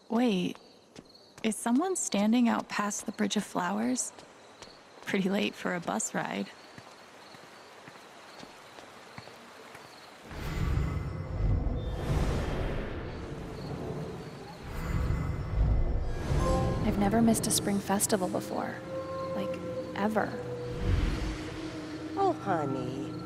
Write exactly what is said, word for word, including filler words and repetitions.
Wait, is someone standing out past the Bridge of Flowers? Pretty late for a bus ride. I've never missed a spring festival before. Like, ever. Oh, honey,